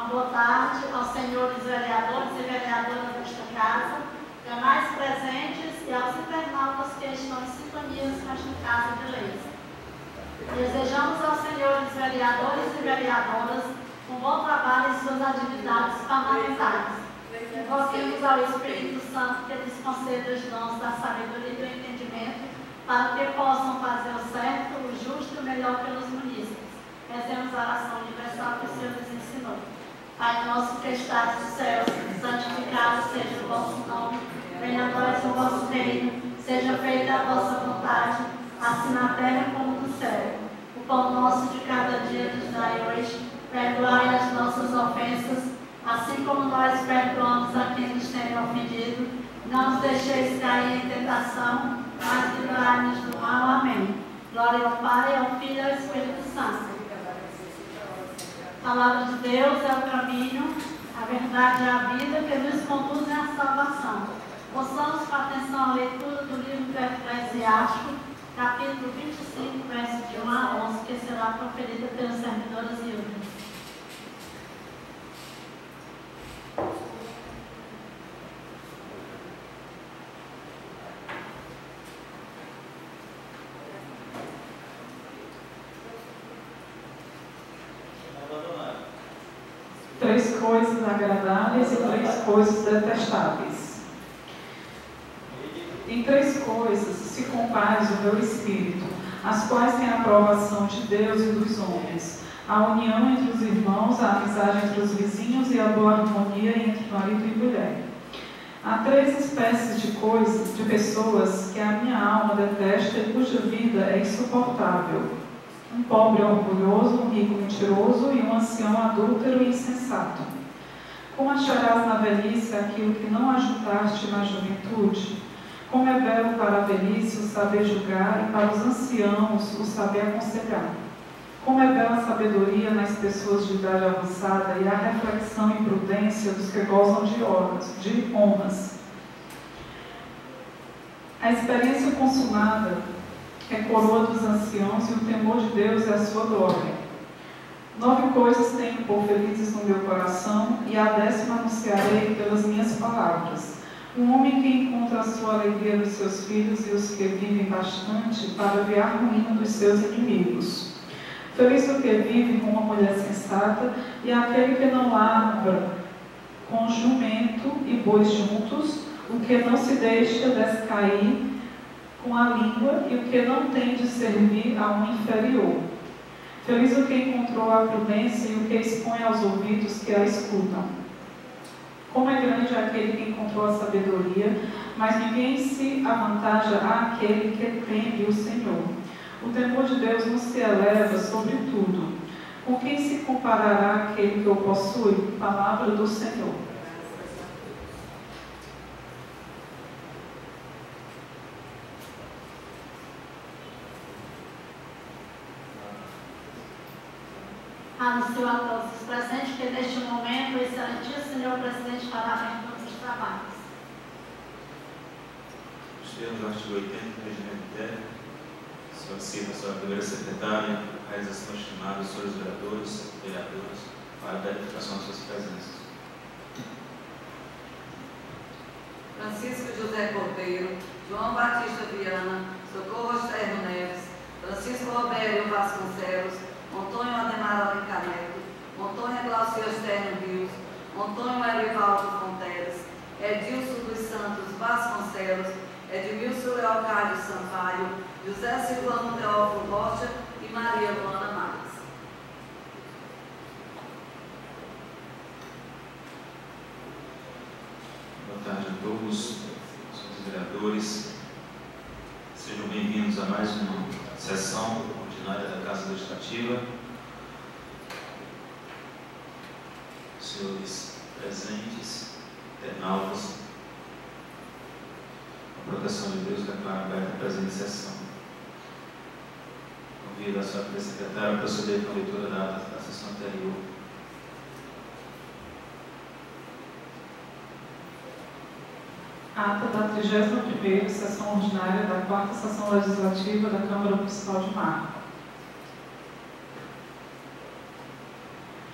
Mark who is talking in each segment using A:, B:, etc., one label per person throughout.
A: Uma boa tarde aos senhores vereadores e vereadoras desta casa, demais presentes e aos internautas que estão em sintonia nesta Casa de Leis. Desejamos aos senhores vereadores e vereadoras um bom trabalho em suas atividades parlamentares. Invoquemos ao Espírito Santo que lhes conceda os dons da sabedoria e do entendimento para que possam fazer o certo, o justo e o melhor pelos munícipes. Rezemos a oração universal que o Senhor nos ensinou. Pai nosso que estás nos céus, santificado seja o vosso nome, venha a nós o vosso reino, seja feita a vossa vontade, assim na terra como no céu. O pão nosso de cada dia nos dai hoje, perdoai as nossas ofensas, assim como nós perdoamos a quem nos tem ofendido. Não nos deixeis cair em tentação, mas livrai-nos do mal. Amém. Glória ao Pai, ao Filho e ao Espírito Santo. A palavra de Deus é o caminho, a verdade e a vida que nos conduzem à salvação. Ouçamos com atenção a leitura do livro do Eclesiástico, capítulo 25, verso de 1 a 11, que será proferida pelos servidores e úteis.
B: Três coisas agradáveis e três coisas detestáveis. Em três coisas se compare o meu espírito, as quais têm a aprovação de Deus e dos homens, a união entre os irmãos, a amizade entre os vizinhos e a boa harmonia entre marido e mulher. Há três espécies de coisas, de pessoas que a minha alma detesta e cuja vida é insuportável: um pobre orgulhoso, um rico mentiroso e um ancião adúltero e insensato. Como acharás na velhice aquilo que não ajuntaste na juventude? Como é belo para a velhice o saber julgar e para os anciãos o saber aconselhar. Como é bela a sabedoria nas pessoas de idade avançada e a reflexão e prudência dos que gozam de honras. A experiência consumada é coroa dos anciãos e o temor de Deus é a sua glória. 9 coisas tenho por felizes no meu coração e a 10ª anunciarei pelas minhas palavras. Um homem que encontra a sua alegria nos seus filhos e os que vivem bastante para ver a ruína dos seus inimigos. Feliz o que vive com uma mulher sensata e aquele que não lavra com jumento e bois juntos, o que não se deixa descair com a língua e o que não tem de servir a um inferior. Feliz o que encontrou a prudência e o que expõe aos ouvidos que a escutam. Como é grande aquele que encontrou a sabedoria, mas ninguém se avantaja àquele que teme o Senhor. O temor de Deus não se eleva sobre tudo. Com quem se comparará aquele que o possui? Palavra do Senhor.
A: Anuncio a todos os presentes que neste momento o excelentíssimo senhor presidente fará a abertura dos trabalhos.
C: Nos termos do artigo 80 do regimento interno, solicito a sua primeira secretária a realização estimada dos senhores vereadores e vereadoras para a verificação de suas presenças.
D: Francisco José Cordeiro, João Batista Viana, Socorro Externo Neves, Francisco Robério Vasconcelos, Antônio Ademar Alencar Neto, Antônia Glaucia Externo Rios, Antônio Erivaldo Fonteles, Edilson dos Santos Vasconcelos, Edmilson Leocádio Sampaio, José Silvano Teófilo Rocha e Maria Luana Marques.
C: Boa tarde a todos, senhores vereadores. Sejam bem-vindos a mais uma sessão ordinária da Casa Legislativa. Senhores presentes, internautas, a proteção de Deus declara aberta a presente sessão. Convido a senhora secretária a proceder com a leitura da ata da sessão anterior.
B: Ata da 31ª sessão ordinária da 4ª sessão legislativa da Câmara Municipal de Marco.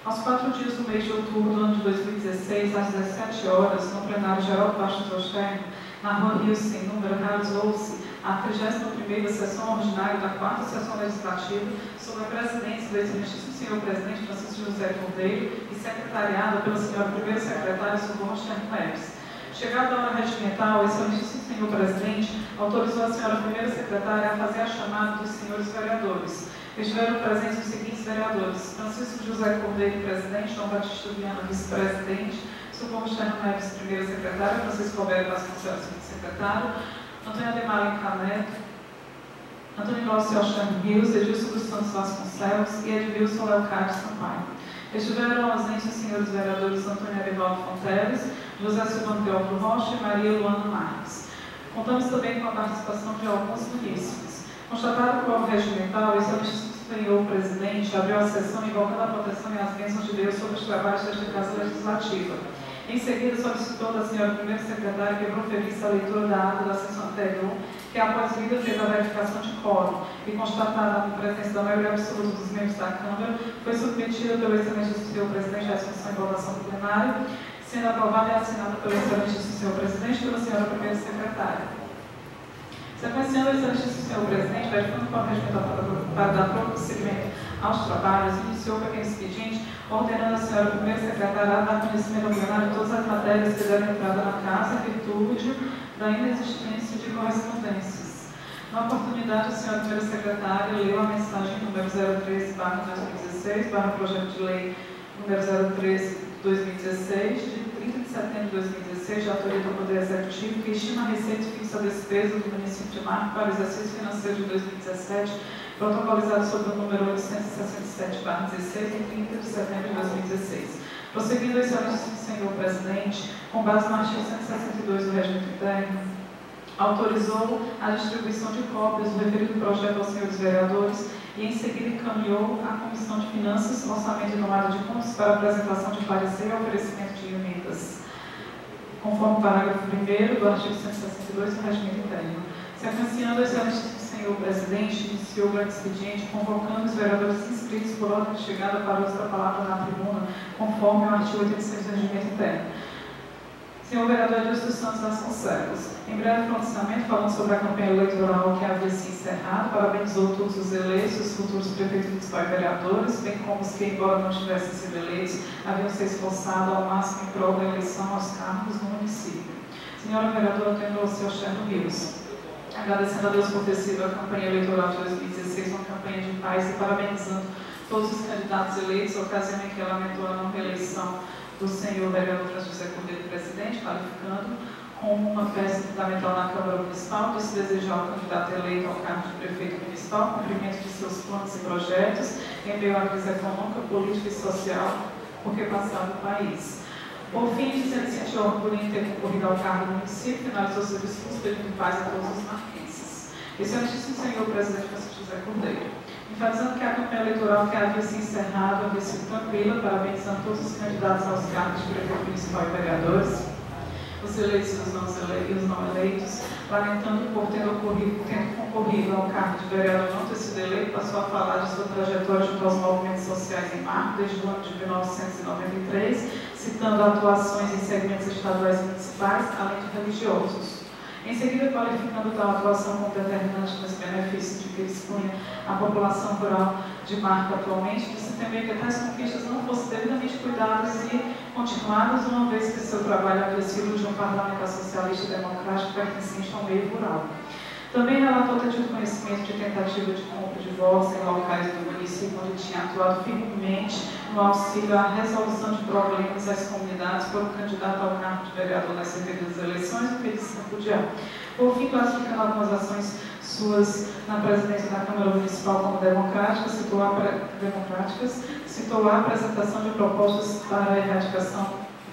B: Aos 4 dias do mês de outubro do ano de 2016, às 17 horas, no plenário geral do Baixo Trosteno, na Rua Rio Sem Número, realizou-se a 31ª sessão ordinária da 4ª sessão legislativa, sob a presidência do excelentíssimo senhor presidente Francisco José Cordeiro e secretariada pela senhora primeira secretária Socorro Cherno Neves. Chegada a hora regimental, o excelentíssimo senhor presidente autorizou a senhora primeira secretária a fazer a chamada dos senhores vereadores. Estiveram presentes os seguintes vereadores: Francisco José Cordeiro, presidente; João Batista Viana, vice-presidente; Socorro Cherno Neves, primeira secretária; Francisco Roberto Vasconcelos, secretário; Antônio Ademar Encaneto, Antônio Glaucio Cherno Rios, Edilson dos Santos Vasconcelos e Edilson Leocádio Sampaio. Estiveram ausentes os senhores vereadores Antônio Arivaldo Fonteles, José Silvano Teófilo Rocha e Maria Luana Marques. Contamos também com a participação de alguns munícipes. Constatado por ordem regimental, o excelentíssimo senhor presidente abriu a sessão invocando a proteção e as bênçãos de Deus sobre os trabalhos desta Casa Legislativa. Em seguida, solicitou da senhora primeira secretária que proferisse a leitura da ata da sessão anterior, que após lida fez a verificação de quórum e constatada a presença da maioria absoluta dos membros da Câmara, foi submetida pelo excelentíssimo senhor presidente à discussão e votação do plenário, sendo aprovada e assinada pelo excelentíssimo senhor presidente e pela senhora primeira secretária. Sequenciando o excelentíssimo senhor presidente, verificando qual regimental para dar prosseguimento aos trabalhos, iniciou o pequeno expediente, ordenando a senhora primeira secretária a dar conhecimento ao plenário de todas as matérias que deram entrada na casa, em virtude da inexistência de correspondências. Na oportunidade, a senhora primeira secretária leu a mensagem número 03/2016, projeto de lei número 03/2016, de 30 de setembro de 2016, de autoria do Poder Executivo, que estima a receita fixa a despesa do município de Marco para o exercício financeiro de 2017, protocolizado sob o número 867/16, de 30 de setembro de 2016. Prosseguindo o excelentíssimo senhor presidente, com base no artigo 162 do Regimento Interno, autorizou a distribuição de cópias do referido projeto aos senhores vereadores e, em seguida, encaminhou à Comissão de Finanças, Orçamento e Tomada de Contas para apresentação de parecer e oferecimento de emendas, conforme o parágrafo 1º do artigo 162 do Regimento Interno. Sequenciando, o excelentíssimo senhor presidente iniciou o grande expediente, convocando os vereadores inscritos por ordem de chegada para uso da palavra na tribuna, conforme o artigo 86 do Regimento Interno. Senhor vereador Edilson dos Santos Vasconcelos, em breve pronunciamento, falando sobre a campanha eleitoral que havia se encerrado, parabenizou todos os eleitos, os futuros prefeitos municipais e vereadores, bem como os que, embora não tivessem sido eleitos, haviam se esforçado ao máximo em prol da eleição aos cargos no município. Senhora vereadora Antônio Glaucio Cherno Rios, agradecendo a Deus por ter sido a campanha eleitoral de 2016 uma campanha de paz e parabenizando todos os candidatos eleitos, ocasião em que lamentou a não reeleição do senhor vereador Francisco José Cordeiro, presidente, qualificando como uma peça fundamental na Câmara Municipal, de se desejar ao candidato eleito ao cargo de prefeito municipal, cumprimento de seus planos e projetos, em meio à crise econômica, política e social por que passava o país. Por fim, dizendo que sentiu orgulho em ter concorrido ao cargo do município, finalizou seu discurso pedindo paz a todos os marquenses. Excelentíssimo senhor presidente Francisco José Cordeiro, enfatizando que a campanha eleitoral que havia se encerrado havia sido tranquila, parabenizando todos os candidatos aos cargos de prefeito municipal e vereadores, os eleitos e os não eleitos, lamentando por tendo concorrido ao cargo de vereador não ter sido eleito, passou a falar de sua trajetória junto aos movimentos sociais em Marco, desde o ano de 1993, citando atuações em segmentos estaduais e municipais, além de religiosos. Em seguida, qualificando tal atuação como determinante nos benefícios de que dispunha a população rural de Marco atualmente, disse também que tais conquistas não fossem devidamente cuidadas e continuadas, uma vez que seu trabalho havia sido de um parlamentar socialista e democrático pertencente ao meio rural. Também relatou ter tido conhecimento de tentativa de compra de votos em locais do município onde tinha atuado firmemente no auxílio à resolução de problemas às comunidades por um candidato ao cargo de vereador nas referidas eleições, o que disse repudiar. Por fim, classificando algumas ações suas na presidência da Câmara Municipal como democráticas, citou a apresentação de propostas para a erradicação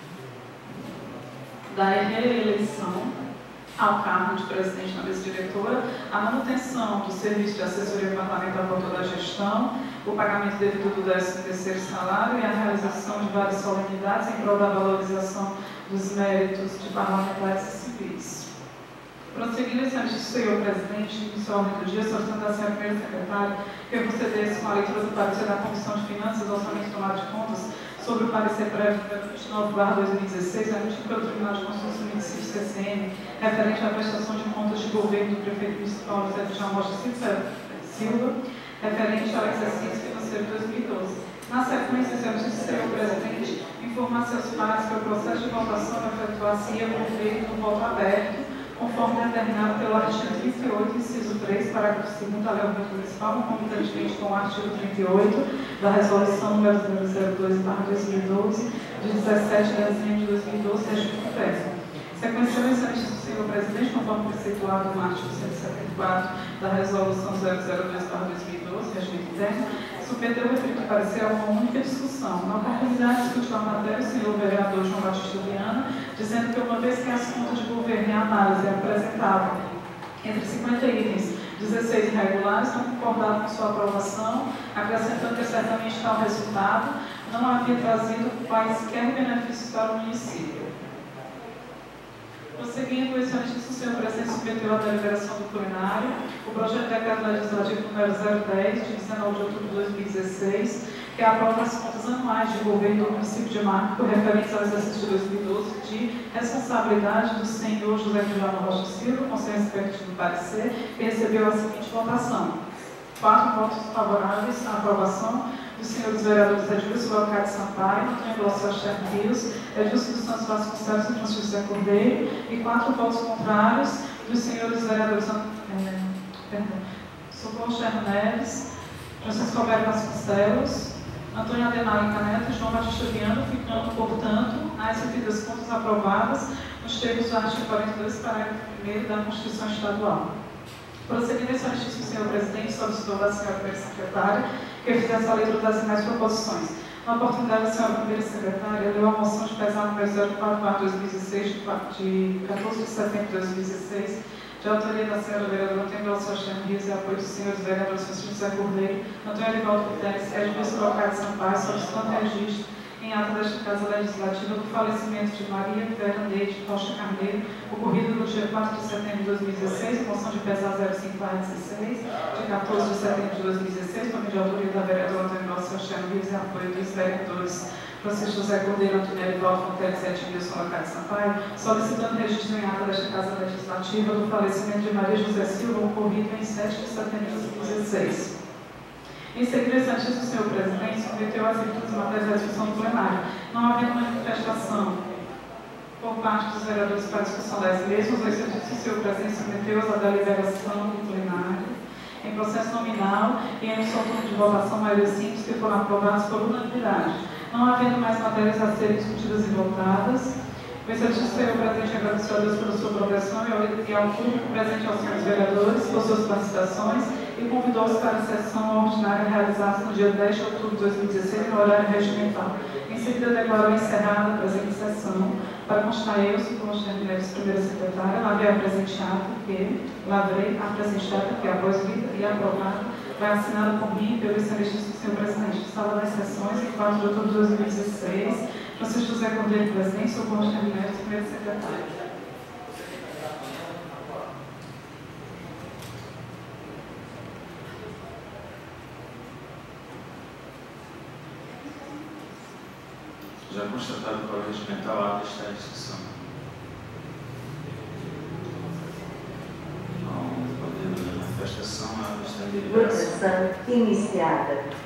B: da reeleição ao cargo de presidente na mesa diretora, a manutenção do serviço de assessoria parlamentar por toda a gestão, o pagamento devido do 13º salário e a realização de várias solenidades em prol da valorização dos méritos de parlamentares e civis. Prosseguindo, excelentíssimo senhor presidente, iniciou a ordem do dia, solicitando à senhora primeira secretária que procedesse com a leitura do parecer da Comissão de Finanças, Orçamento e Tomada de Contas sobre o parecer prévio número 29/2016, emitido pelo Tribunal de Constituição do município CCN, referente à prestação de contas de governo do prefeito municipal José de Jamocha Silva, referente ao exercício financeiro de 2012. Na sequência, senhor presidente, informar seus pares que o processo de votação efetuar-se-ia por meio do voto aberto, conforme determinado pelo artigo 38, inciso 3, parágrafo 2º da Lei Orgânica Municipal, concomitantemente com o artigo 38 da Resolução nº 002/2012, de 17 de dezembro de 2012, regime interno. Sequenciando esse anexo, senhor presidente, conforme preceituado no artigo 174 da Resolução 002/2012, regime interno, submeteu o referido parecer a uma única discussão. Na oportunidade de discutir a matéria, o senhor vereador João Batista Viana, dizendo que uma vez que as contas de governo em análise apresentavam entre 50 itens, 16 irregulares, não concordado com sua aprovação, acrescentando que certamente tal resultado não havia trazido quaisquer benefícios para o município. Prosseguindo, o excelentíssimo senhor presidente submeteu à deliberação do plenário o projeto de decreto legislativo número 010, de 19 de outubro de 2016, que aprova as contas anuais de governo do município de Marco, referentes ao exercício de 2012, de responsabilidade do senhor José de Jamocha Silva, com seu respectivo parecer, que recebeu a seguinte votação: 4 votos favoráveis à aprovação dos senhores vereadores Edilson Locate Sampaio, Antônio Glaucio Rios, Edilson dos Santos Vasconcelos e Francisco José Cordeiro, e 4 votos contrários dos senhores vereadores Socorro Cherno Neves, Francisco Alberto Vasconcelos, Antônio Adenal Caneto e João Batista Viana, ficando, portanto, as referidas contas aprovadas nos termos do artigo 42, parágrafo 1º da Constituição Estadual. Prosseguindo, excelentíssimo senhor presidente, solicitou da senhora primeira secretária que eu fizesse a leitura das demais proposições. Na oportunidade, a senhora primeira secretária leu a moção de pesar número 04/2016, de 14 de setembro de 2016, de autoria da senhora vereadora Antônio Glaucio Rios e apoio dos senhores vereadores Francisco José Cordeiro, Antônio Arivaldo Guterres e Edilson Locate Sampaio, solicitando registro em ata desta Casa Legislativa do falecimento de Maria Vera Neide Rocha Carneiro, ocorrido no dia 4 de setembro de 2016, moção de pesar 05/16, de 14 de setembro de 2016, também de autoria da vereadora Antônio Glaucio Rios e apoio dos vereadores Francisco José Cordeiro, Antônio Arivaldo Guterres e Edilson Locate Sampaio, solicitando registro em ata desta Casa Legislativa do falecimento de Maria José Silva, ocorrido em 7 de setembro de 2016. Em seguida, excelentíssimo senhor presidente, submeteu as virtudes matérias da discussão do plenário, não havendo manifestação por parte dos vereadores para a discussão das mesmas, o excelentíssimo senhor presidente submeteu-as à deliberação do plenário em processo nominal e em seu turno de votação, maioria simples, que foram aprovadas por unanimidade. Não havendo mais matérias a serem discutidas e votadas, o excelentíssimo senhor presidente agradeceu a Deus pela sua proteção e ao público presente aos senhores vereadores por suas participações e convidou-os para a sessão ordinária realizada no dia 10 de outubro de 2016, no horário regimental. Em seguida, declarou encerrada a presente sessão, para constar eu, Socorro Cherno Neves, primeira secretária, lavrei a presente ata que, após lida e aprovada, vai assinada por mim e pelo excelentíssimo senhor presidente. Sala das sessões, em 4 de outubro de 2016, Francisco José Cordeiro, presidente, Socorro Cherno Neves, primeiro secretário.
C: Já constatado pela regimental, a ata está em discussão. Não podendo manifestação, a ata está em deliberação.
E: Votação iniciada.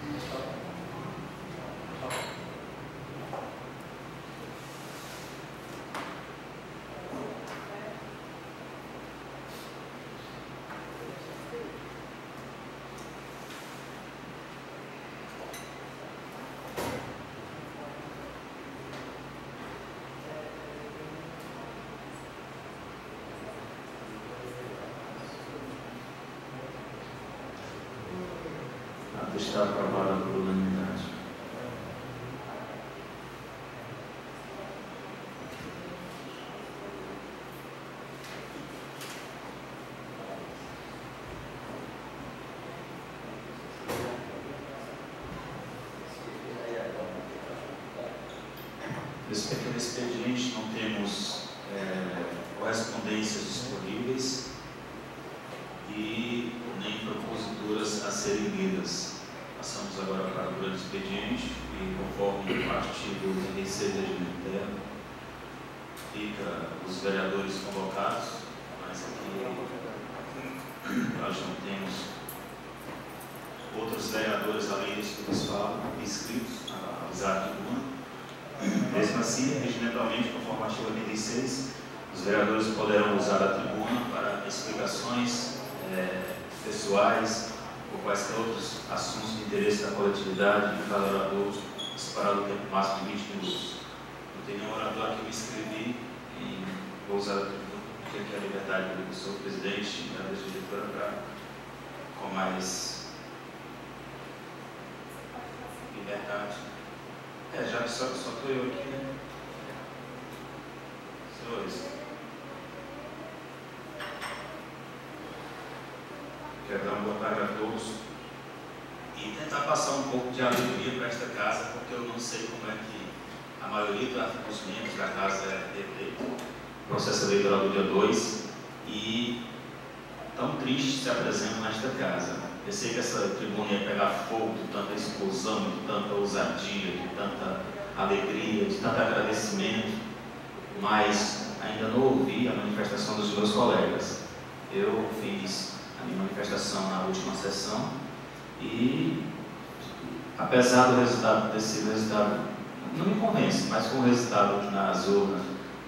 C: Está aprovada por unanimidade. Respeito ao expediente, não temos correspondências disponíveis e nem proposituras a serem lidas. Passamos agora para o grande expediente e conforme o artigo 36 da Regimento Interno, fica os vereadores convocados, mas aqui nós não temos outros vereadores além disso que eles falam, inscritos a usar a tribuna. Mesmo assim, regimentalmente, conforme o artigo 86, os vereadores poderão usar a tribuna para explicações pessoais ou quaisquer outros assuntos de interesse da coletividade de cada orador, separado o tempo máximo de 20 minutos. Não tem nenhum orador que eu me inscrevi em vou usar a tribuna, porque aqui é a liberdade do seu presidente e da diretora para com mais liberdade. Já que só estou eu aqui, né? Senhores, quero dar uma boa tarde a todos e tentar passar um pouco de alegria para esta casa, porque eu não sei como é que a maioria dos membros da casa é eleito, processo eleitoral do dia 2, e tão triste se apresenta nesta casa. Eu sei que essa tribuna ia pegar fogo de tanta explosão, de tanta ousadia, de tanta alegria, de tanto agradecimento, mas ainda não ouvi a manifestação dos meus colegas. Eu fiz a minha manifestação na última sessão e, apesar do resultado desse resultado, não me convence, mas com o resultado nas urnas,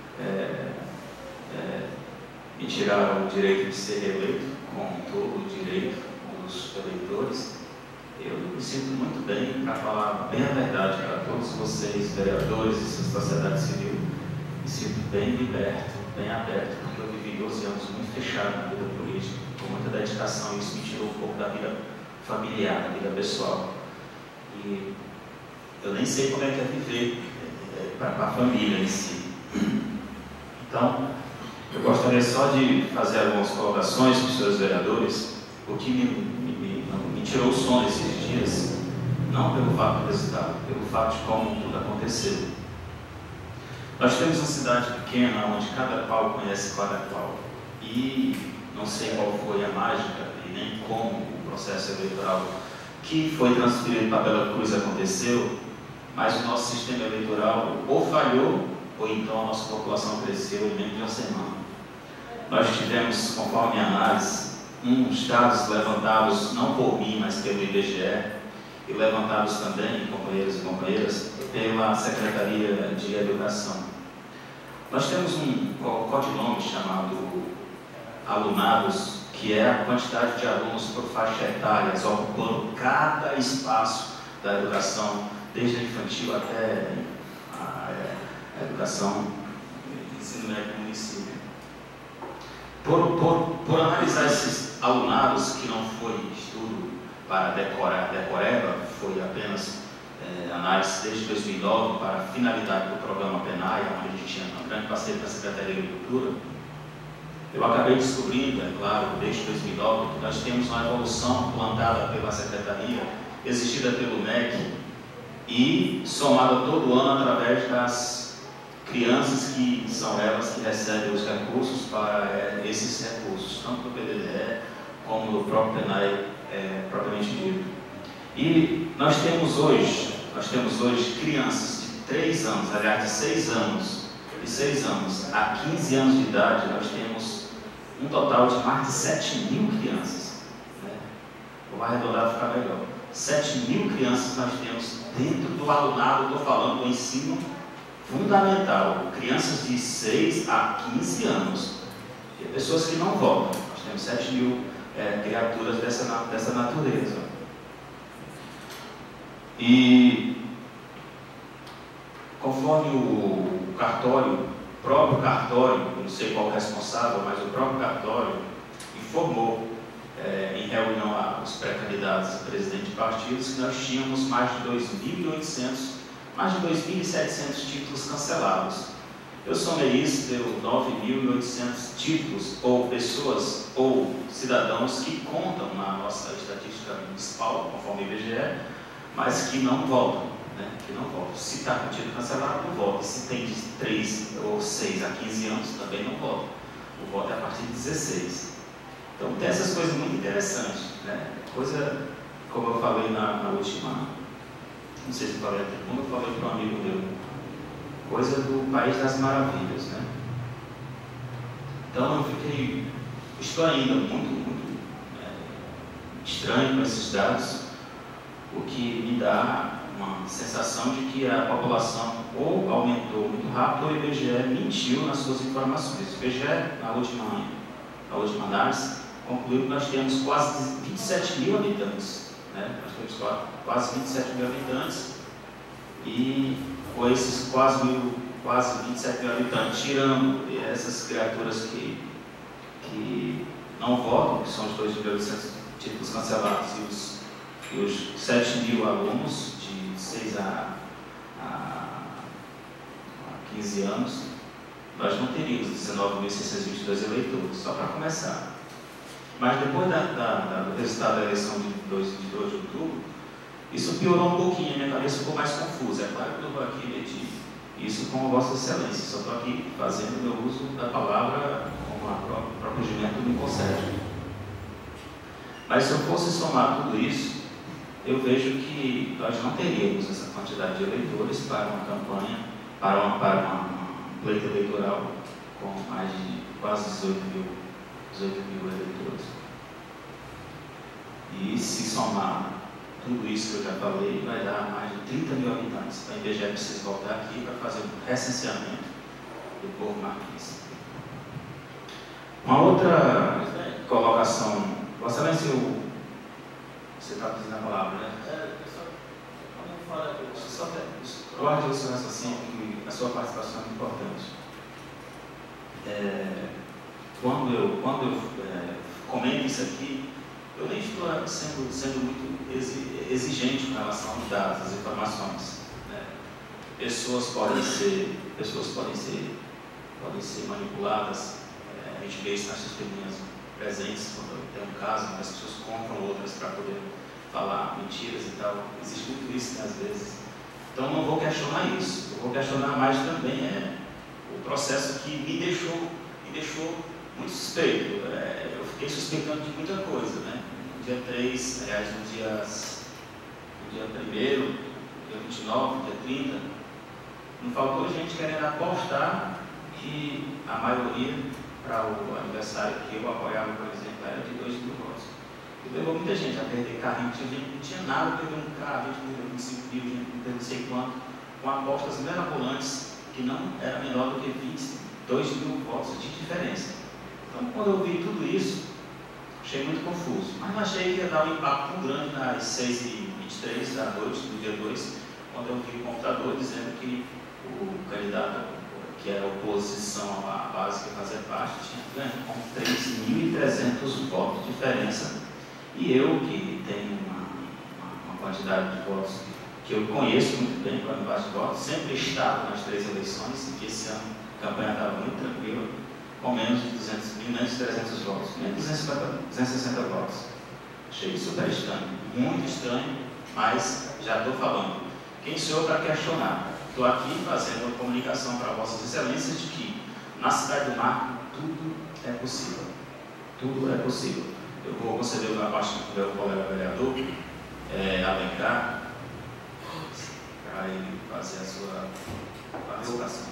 C: me tiraram o direito de ser reeleito, com todo o direito dos eleitores. Eu me sinto muito bem para falar bem a verdade para todos vocês, vereadores e sociedade civil. Me sinto bem liberto, bem aberto, porque eu vivi 12 anos muito fechado na vida política, com muita dedicação, e isso me tirou um pouco da vida familiar, da vida pessoal. E eu nem sei como é que é viver para a família em si. Então, eu gostaria só de fazer algumas colocações para os senhores vereadores, o que me tirou o sono esses dias, não pelo fato do resultado, pelo fato de como tudo aconteceu. Nós temos uma cidade pequena, onde cada qual conhece cada qual, e não sei qual foi a mágica e nem como o processo eleitoral que foi transferido para Bela Cruz aconteceu, mas o nosso sistema eleitoral ou falhou, ou então a nossa população cresceu em menos de uma semana. Nós tivemos, conforme a análise, uns dados levantados não por mim, mas pelo IBGE, e levantados também, companheiros e companheiras, pela Secretaria de Educação. Nós temos um codinome chamado alunados, que é a quantidade de alunos por faixa etária, ocupando cada espaço da educação, desde a infantil até a educação, ensino médio do município. Por analisar esses alunados, que não foi estudo para decoreba, foi apenas análise desde 2009 para a finalidade do programa PENAI, onde a gente tinha um grande parceiro da Secretaria de Agricultura. Eu acabei descobrindo, é claro, desde 2009, que nós temos uma evolução plantada pela Secretaria, exigida pelo MEC e somada todo ano através das crianças que são elas que recebem os recursos para esses recursos, tanto do PDDE como do próprio PENAI propriamente dito. E nós temos hoje crianças de 3 anos, aliás, de 6 anos a 15 anos de idade, nós temos um total de mais de 7.000 crianças. Vou arredondar para ficar melhor. 7.000 crianças nós temos dentro do alunado, estou falando do ensino fundamental, crianças de 6 a 15 anos, e pessoas que não votam. Nós temos 7.000 criaturas dessa natureza. E conforme o cartório, próprio cartório, não sei qual é o responsável, mas o próprio cartório informou em reunião aos pré-candidatos a presidente de partidos que nós tínhamos mais de 2.800, mais de 2.700 títulos cancelados. Eu somei isso, deu 9.800 títulos, ou pessoas, ou cidadãos que contam na nossa estatística municipal, conforme o IBGE, mas que não votam, que não votam. Se está com título cancelado, não vota. Se tem de 3 ou 6 a 15 anos, também não vota. O voto é a partir de 16. Então tem essas coisas muito interessantes, coisa, como eu falei na última não sei se eu falei até quando eu falei para um amigo meu, coisa do País das Maravilhas, né? Então eu estou ainda muito estranho com esses dados, o que me dá uma sensação de que a população ou aumentou muito rápido ou o IBGE mentiu nas suas informações. O IBGE, na última análise, concluiu que nós temos quase 27 mil habitantes. Né? Nós temos quase 27 mil habitantes e com esses quase 27 mil habitantes, tirando essas criaturas que não votam, que são os 2.800 títulos cancelados e os 7 mil alunos de 6 a 15 anos, nós não teríamos 19.622 eleitores, só para começar. Mas depois do resultado da eleição de 2 de outubro, isso piorou um pouquinho, a minha cabeça ficou mais confusa. É claro que eu vou aqui medir isso com a Vossa Excelência, só estou aqui fazendo o meu uso da palavra como o próprio regimento me concede. Mas se eu fosse somar tudo isso, eu vejo que nós não teríamos essa quantidade de eleitores para uma campanha, para um pleito eleitoral com mais de quase 18 mil eleitores. E se somar tudo isso que eu já falei, vai dar mais de 30 mil habitantes. Então, a IBGE precisa voltar aqui para fazer um recenseamento do povo marquês. Uma outra colocação, Vossa Excelência, você está dizendo a palavra, né? Guarde o seu raciocínio, que a sua participação é importante. Quando eu comento isso aqui, eu nem estou sendo muito exigente com relação aos dados, às informações. Né? Pessoas podem ser manipuladas. A gente vê isso nas testemunhas presentes, quando tem um caso, as pessoas compram outras para poder falar mentiras e tal. Existe muito isso, né, às vezes. Então, não vou questionar isso. Eu vou questionar mais também o processo que me deixou muito suspeito. Eu fiquei suspeitando de muita coisa, né? No dia 3, aliás, no dia 1º, dia 29, dia 30, não faltou gente querendo apostar que a maioria para o aniversário que eu apoiava, por exemplo, era de 2 mil votos. E levou muita gente a perder carrinho, tinha gente que não tinha nada, perdeu um carro, gente perdeu 25 mil, gente perdeu não sei quanto, com apostas mirabolantes que não era menor do que 22 mil votos de diferença. Então, quando eu vi tudo isso, achei muito confuso. Mas não achei que ia dar um impacto tão grande nas 6h23 da noite, do dia 2, quando eu vi o computador dizendo que o candidato, que era a oposição à base que fazia parte, tinha ganho com 3.300 votos de diferença. E eu, que tenho uma quantidade de votos que eu conheço muito bem, para a de votos, sempre estava nas 3 eleições, e que esse ano a campanha estava muito tranquila, com menos de 200 mil, menos de 300 votos, menos de 260 votos. Achei super estranho, muito estranho, mas já estou falando. Quem sou eu para questionar? Estou aqui fazendo uma comunicação para Vossas Excelências de que na Cidade do Marco tudo é possível. Tudo é possível. Eu vou conceder uma parte do meu colega vereador, Alencar, para ele fazer a sua participação.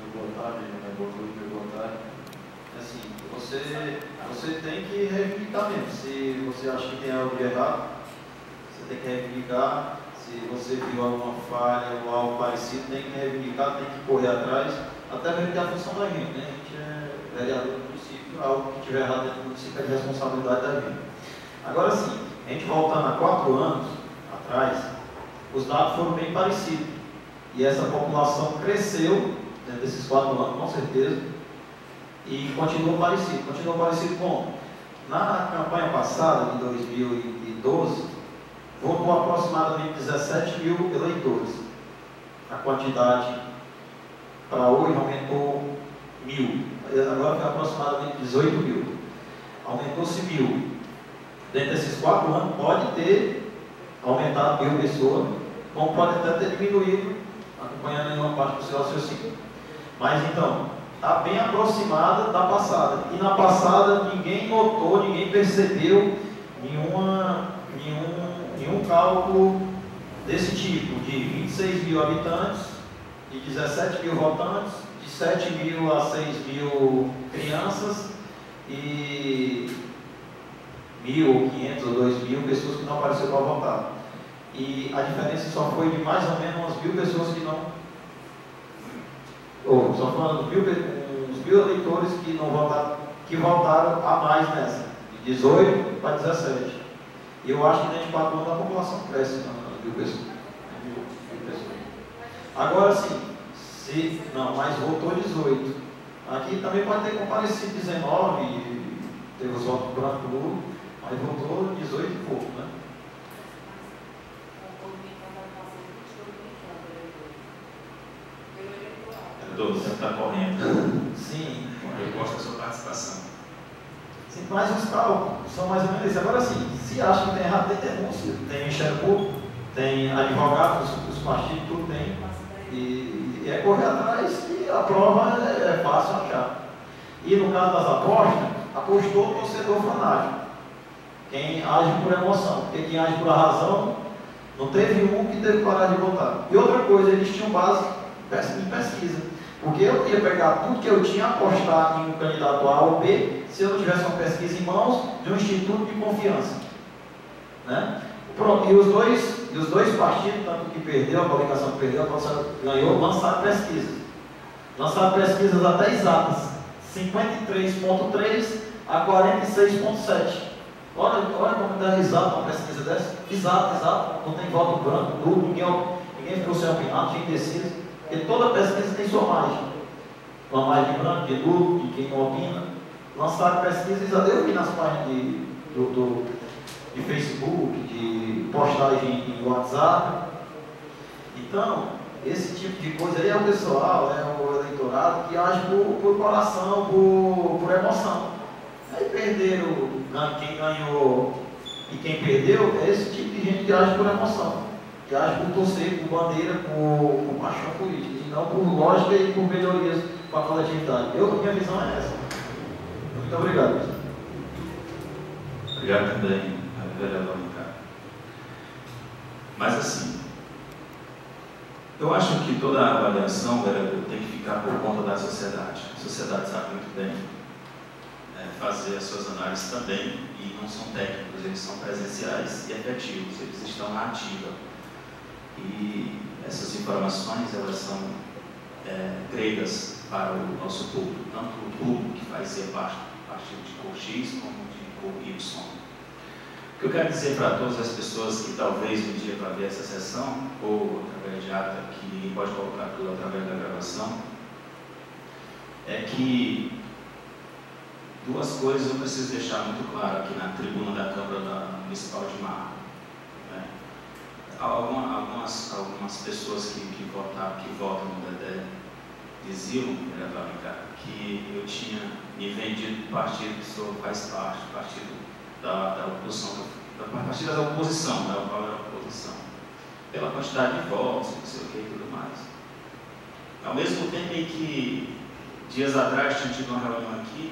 F: Boa tarde. Assim, você tem que reivindicar mesmo. Se você acha que tem algo de errado, você tem que reivindicar. Se você viu alguma falha ou algo parecido, tem que reivindicar, tem que correr atrás, até mesmo que é a função da gente, né? A gente é vereador do município, algo que tiver errado dentro do município é de responsabilidade da gente. Agora sim, a gente voltando a 4 anos atrás, os dados foram bem parecidos. E essa população cresceu dentro desses 4 anos, com certeza, e continuou parecido. Continuou parecido como? Na campanha passada, de 2012, votou aproximadamente 17 mil eleitores. A quantidade para hoje aumentou 1.000. Agora foi aproximadamente 18 mil. Aumentou-se 1.000. Dentro desses 4 anos pode ter aumentado 1.000 pessoas, como pode até ter diminuído, acompanhando em uma parte do seu raciocínio. Mas então, está bem aproximada da passada. E na passada ninguém notou, ninguém percebeu nenhum cálculo desse tipo, de 26 mil habitantes, de 17 mil votantes, de 7 mil a 6 mil crianças e 1.500 ou 2.000 pessoas que não apareceram para votar. E a diferença só foi de mais ou menos umas 1.000 pessoas que não... Ou, só falando, uns 1.000 eleitores que não votaram, que votaram a mais nessa, de 18 para 17. E eu acho que dentro de 4 anos a população cresce, não, 1.000 pessoas. Agora sim, se não, mas votou 18. Aqui também pode ter comparecido 19, teve os votos branco nulo, mas votou 18 e pouco, né?
C: Você está correndo.
F: Sim.
C: Eu gosto da sua participação.
F: Sim, mas os cálculos são mais ou menos isso. Agora sim, se acha que tem errado, tem denúncia, tem Ministério Público, tem advogados, os partidos, tudo tem. E é correr atrás que a prova é fácil achar. E no caso das apostas, apostou o torcedor fanático. Quem age por emoção, porque quem age por razão, não teve um que teve que parar de votar. E outra coisa, eles tinham base em pesquisa. Porque eu ia pegar tudo que eu tinha, apostar em um candidato A ou B, se eu não tivesse uma pesquisa em mãos de um instituto de confiança. Né? Pronto, e os dois partidos, tanto que perdeu, a coligação que perdeu, a coligação ganhou, lançaram pesquisas. Lançaram pesquisas até exatas, 53,3 a 46,7. Olha como dá exato uma pesquisa dessa. Exato, não tem voto branco, nulo, ninguém ficou sem opinar, tinha indeciso. Porque toda pesquisa tem sua margem. Uma margem de branco, de nulo, de quem não opina. Lançaram pesquisas, eu vi nas páginas de Facebook, de postagem em WhatsApp. Então, esse tipo de coisa aí é o pessoal, é o eleitorado que age por coração, por emoção. Aí perderam, quem ganhou e quem perdeu, é esse tipo de gente que age por emoção. Que age por torcer, por bandeira, por paixão política, e não por lógica e por melhorias para a coletividade. Minha visão é essa. Muito obrigado.
C: Obrigado também, vereador Ricardo. Mas assim, eu acho que toda a avaliação, vereador, tem que ficar por conta da sociedade. A sociedade sabe muito bem fazer as suas análises também, e não são técnicos, eles são presenciais e efetivos, eles estão na ativa. E essas informações, elas são gregas para o nosso público, tanto o público que fazia parte do partido de cor X como de cor Y. O que eu quero dizer para todas as pessoas que talvez um dia vão ver essa sessão, ou através de ata, que ninguém pode colocar tudo através da gravação, é que duas coisas eu preciso deixar muito claro aqui na tribuna da Câmara Municipal de Marco. Algumas pessoas que votam no Dedé diziam, vereador Ricardo, que eu tinha me vendido do partido que o senhor faz parte, do partido da oposição, partido da oposição, da qual era a oposição, pela quantidade de votos, não sei o que e tudo mais. Ao mesmo tempo em que, dias atrás, tinha tido uma reunião aqui,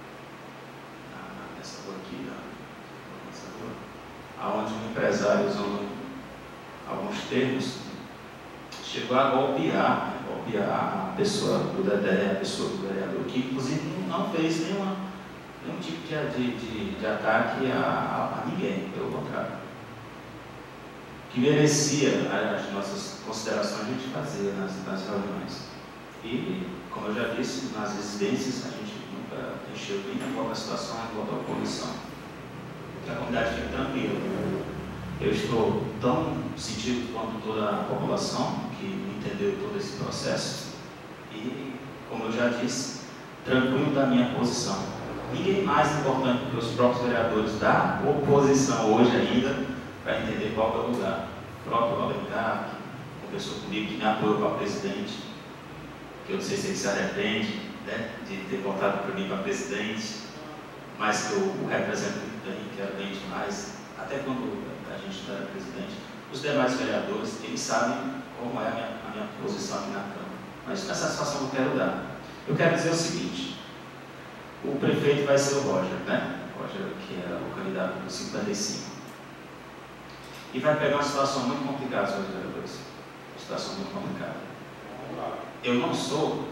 C: nessa rua aqui, nessa rua, onde um empresário usando alguns termos, chegou a golpear a pessoa do Dedé, a pessoa do vereador, que inclusive não fez nenhum tipo de ataque a ninguém, pelo contrário. Que merecia as nossas considerações a gente fazia nas reuniões. E, como eu já disse, nas residências a gente nunca encheu nem qualquer situação em volta à oposição. Que a comunidade fique tranquila. Eu estou tão sentido quanto toda a população que entendeu todo esse processo e, como eu já disse, tranquilo da minha posição. Ninguém mais importante do que os próprios vereadores da oposição hoje ainda para entender qual é o lugar. O próprio Alencar, que conversou comigo, que me apoiou para presidente, que eu não sei se ele se arrepende, né, de ter votado para mim para presidente, mas que eu o represento muito bem, quero bem demais, até quando a gente não era presidente. Os demais vereadores, eles sabem como é a minha posição aqui na Câmara. Mas não é satisfação que eu quero dar. Eu quero dizer o seguinte: o prefeito vai ser o Roger, né? O Roger, que é o candidato do 55. e vai pegar uma situação muito complicada, senhores vereadores. Uma situação muito complicada. Eu não sou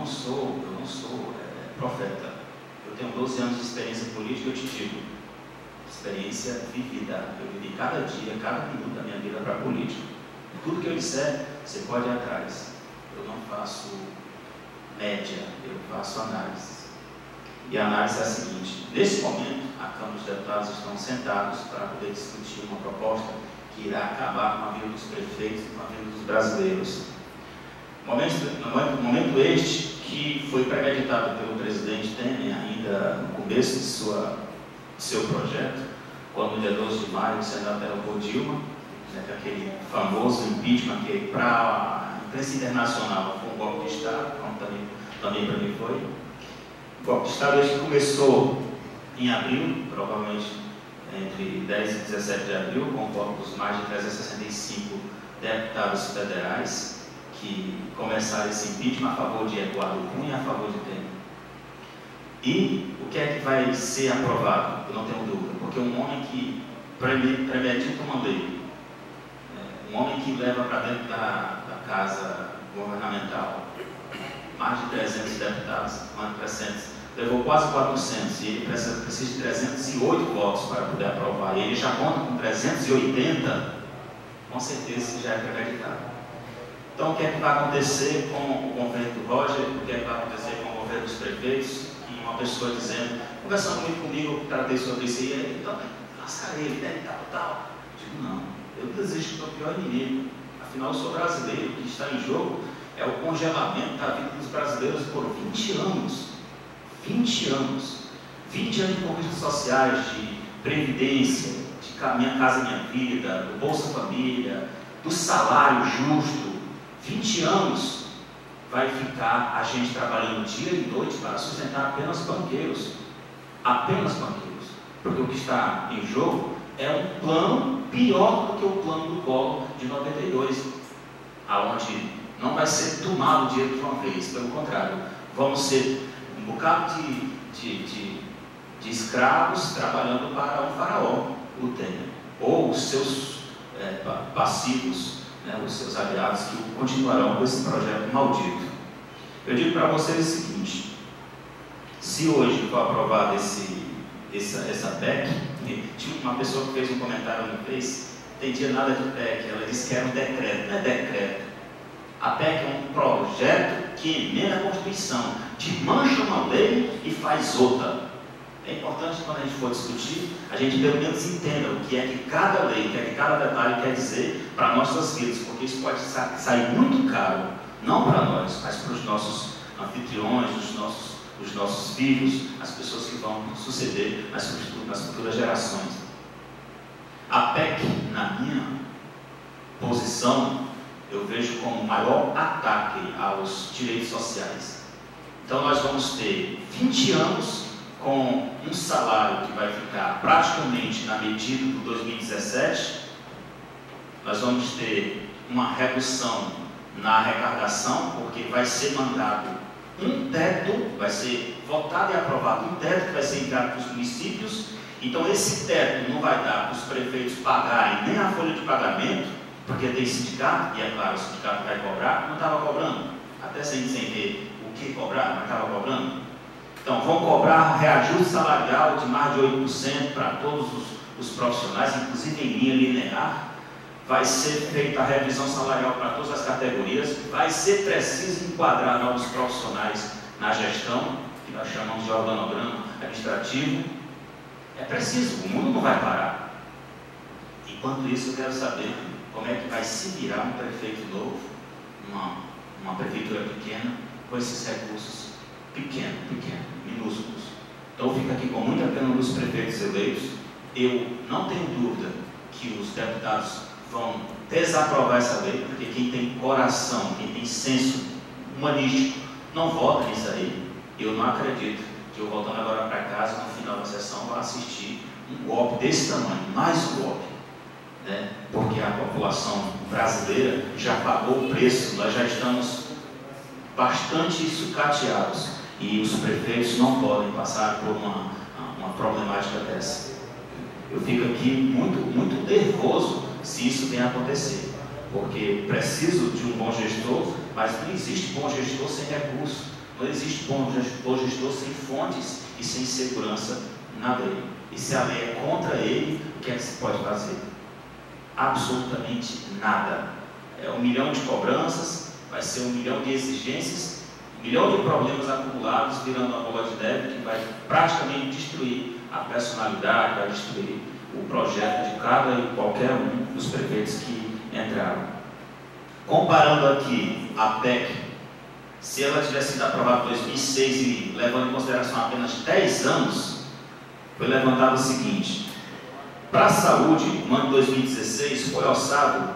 C: profeta. Eu tenho 12 anos de experiência política, eu te digo, experiência vivida. Eu vivi cada dia, cada minuto da minha vida para a política. Tudo que eu disser, você pode ir atrás. Eu não faço média, eu faço análise. E a análise é a seguinte: nesse momento, a Câmara dos Deputados estão sentados para poder discutir uma proposta que irá acabar com a vida dos prefeitos e com a vida dos brasileiros. Momento este que foi premeditado pelo presidente Temer ainda no começo de seu projeto, quando no dia 12 de maio o Senado derrubou Dilma, com aquele famoso impeachment que para a imprensa internacional foi um golpe de Estado, como também para mim foi. O golpe de Estado que começou em abril, provavelmente entre 10 e 17 de abril, com o voto dos mais de 365 deputados federais, que começaram esse impeachment a favor de Eduardo Cunha e a favor de Temer. E o que é que vai ser aprovado? Eu não tenho dúvida, porque um homem que premedita uma lei, um homem que leva para dentro da casa governamental mais de 300 deputados, mais de 300, levou quase 400, e ele precisa de 308 votos para poder aprovar, e ele já conta com 380, com certeza já é premeditado. Então, o que é que vai acontecer com o governo do Roger? O que é que vai acontecer com o governo dos prefeitos? E uma pessoa dizendo, conversando muito comigo, eu tratei sobre isso, e ele, então, lascar ele, né, tal. Digo, não, eu desejo que o pior inimigo. Afinal, eu sou brasileiro, o que está em jogo é o congelamento da vida dos brasileiros por 20 anos. 20 anos. 20 anos de conquistas sociais, de previdência, de Minha Casa Minha Vida, do Bolsa Família, do salário justo. 20 anos vai ficar a gente trabalhando dia e noite para sustentar apenas banqueiros. Apenas banqueiros. Porque o que está em jogo é um plano pior do que o plano do Collor de 92, aonde não vai ser tomado o dinheiro de uma vez, pelo contrário, vamos ser um bocado de escravos trabalhando para um faraó, o Temer, ou os seus passivos, né, os seus aliados que continuarão com esse projeto maldito. Eu digo para vocês o seguinte: se hoje for aprovada essa PEC, tinha uma pessoa que fez um comentário no Face, não entendia nada de PEC, ela disse que era um decreto. Não é decreto. A PEC é um projeto que emenda a Constituição, desmancha uma lei e faz outra. É importante, quando a gente for discutir, a gente pelo menos entenda o que é que cada lei, o que é que cada detalhe quer dizer para nossas vidas, porque isso pode sair muito caro, não para nós, mas para os nossos anfitriões, os nossos filhos, as pessoas que vão suceder nas futuras gerações. A PEC, na minha posição, eu vejo como o maior ataque aos direitos sociais. Então nós vamos ter 20 anos com um salário que vai ficar praticamente na medida do 2017, nós vamos ter uma redução na arrecadação, porque vai ser mandado um teto, vai ser votado e aprovado um teto que vai ser enviado para os municípios. Então esse teto não vai dar para os prefeitos pagarem nem a folha de pagamento, porque tem sindicato, e é claro, o sindicato vai cobrar, não estava cobrando, até sem ver o que cobrar, mas estava cobrando. Então, vão cobrar reajuste salarial de mais de 8% para todos os profissionais, inclusive em linha linear. Vai ser feita a revisão salarial para todas as categorias. Vai ser preciso enquadrar novos profissionais na gestão, que nós chamamos de organograma administrativo. É preciso, o mundo não vai parar. Enquanto isso, eu quero saber como é que vai se virar um prefeito novo, uma prefeitura pequena, com esses recursos pequeno, minúsculos. Então fica aqui com muita pena dos prefeitos eleitos. Eu não tenho dúvida que os deputados vão desaprovar essa lei, porque quem tem coração, quem tem senso humanístico, não vota nisso aí. Eu não acredito que eu voltando agora para casa, no final da sessão, vou assistir um golpe desse tamanho, mais um golpe, né? Porque a população brasileira já pagou o preço, nós já estamos bastante sucateados. E os prefeitos não podem passar por uma problemática dessa. Eu fico aqui muito nervoso se isso vem a acontecer. Porque preciso de um bom gestor, mas não existe bom gestor sem recursos, não existe bom gestor sem fontes e sem segurança na lei. E se a lei é contra ele, o que é que se pode fazer? Absolutamente nada. É 1 milhão de cobranças, vai ser 1 milhão de exigências, 1 milhão de problemas acumulados, virando uma bola de neve que vai praticamente destruir a personalidade, vai destruir o projeto de cada e qualquer um dos prefeitos que entraram. Comparando aqui a PEC, se ela tivesse sido aprovada em 2006 e levando em consideração apenas 10 anos, foi levantado o seguinte: para a saúde, no ano de 2016, foi orçado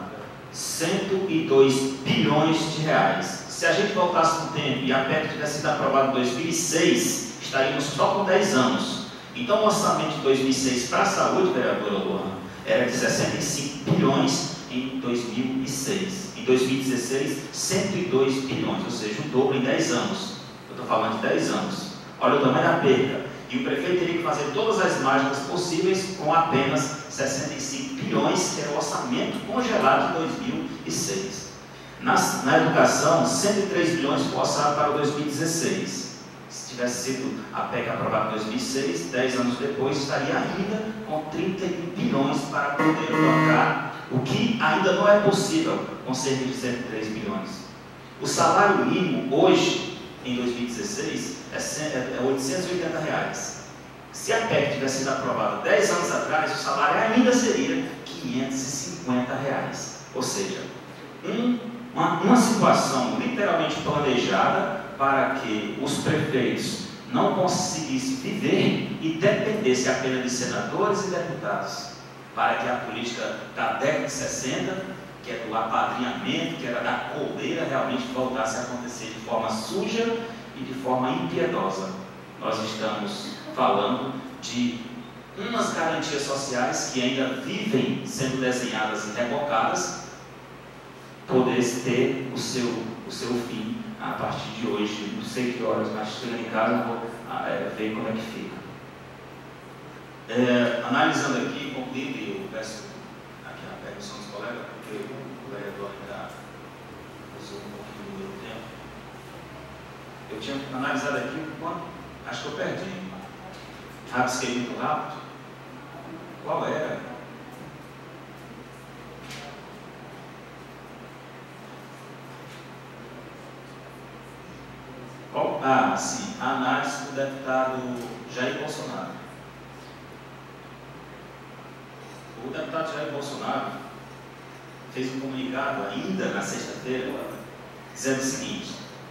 C: 102 bilhões de reais. Se a gente voltasse no tempo e a PEC tivesse sido aprovada em 2006, estaríamos só com 10 anos. Então, o orçamento de 2006 para a saúde, vereadora Luana, era de 65 bilhões em 2006. Em 2016, 102 bilhões, ou seja, o dobro em 10 anos. Eu estou falando de 10 anos. Olha o tamanho da perda. E o prefeito teria que fazer todas as mágicas possíveis com apenas 65 bilhões, que era o orçamento congelado de 2006. Na educação, 103 bilhões foi orçado para 2016. Se tivesse sido a PEC aprovada em 2006, 10 anos depois, estaria ainda com 31 bilhões para poder tocar, o que ainda não é possível com cerca de 103 bilhões. O salário mínimo hoje, em 2016, é 880 reais. Se a PEC tivesse sido aprovada 10 anos atrás, o salário ainda seria 550 reais. Ou seja, uma situação literalmente planejada para que os prefeitos não conseguissem viver e dependessem apenas de senadores e deputados, para que a política da década de 60, que é do apadrinhamento, que era da coleira, realmente voltasse a acontecer de forma suja e de forma impiedosa. Nós estamos falando de umas garantias sociais que ainda vivem sendo desenhadas e revogadas, poder ter o seu fim a partir de hoje. Não sei que horas, mas chegando em casa eu vou ver como é que fica. Analisando aqui, concluindo, eu peço aqui a permissão dos colegas, porque o vereador ainda usou um pouquinho do meu tempo. Eu tinha analisado aqui, acho que eu perdi. Rabisquei muito rápido. Qual era? Sim, a análise do deputado Jair Bolsonaro. O deputado Jair Bolsonaro fez um comunicado ainda na sexta-feira, dizendo o seguinte: